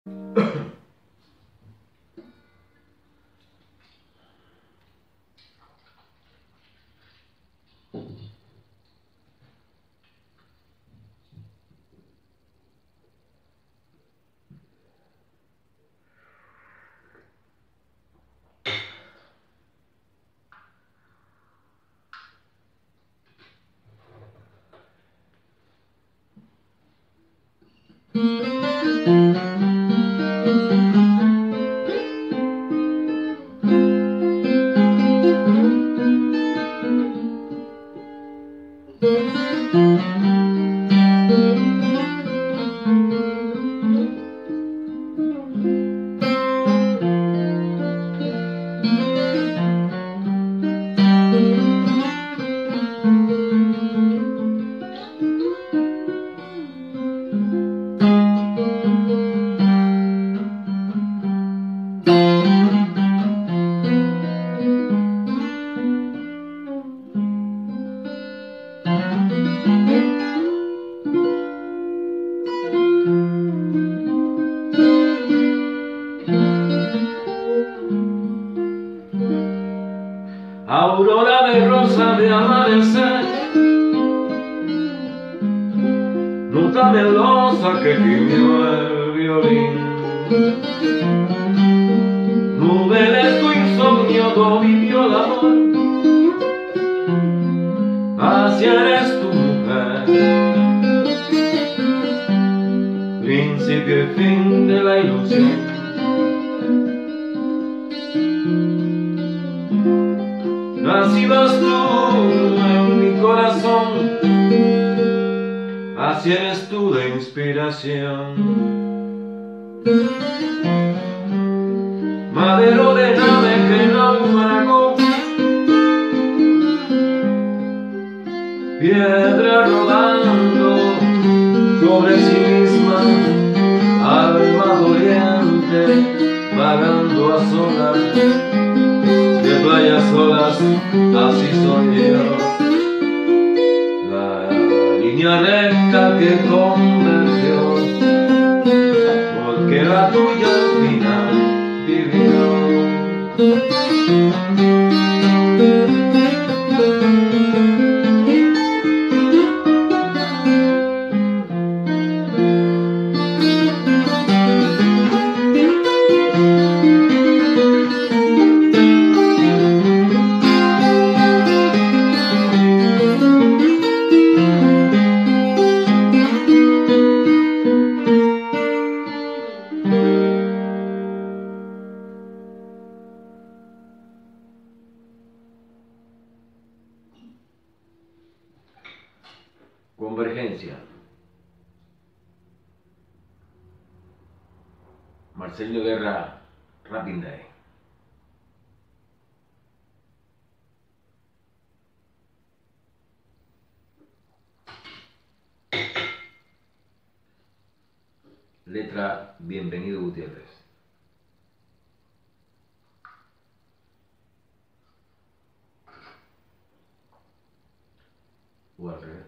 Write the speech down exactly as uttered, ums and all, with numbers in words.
Aurora de rosa de amanecer, nota melosa que gimió el violín. Nube de tu insomnio vivió el amor, así eres tu mujer, principio y fin de la ilusión. Nacibas tú en mi corazón, así eres tú de inspiración. Madero de nave que naufragó, piedra rodando sobre sí misma, alma doliente vagando a solas. De playas solas, así soy yo, la línea recta que convergió, porque la tuya al final vivió. Convergencia. Marcelino Guerra, Rapping Day. Letra Bienvenido Gutiérrez. O al revés.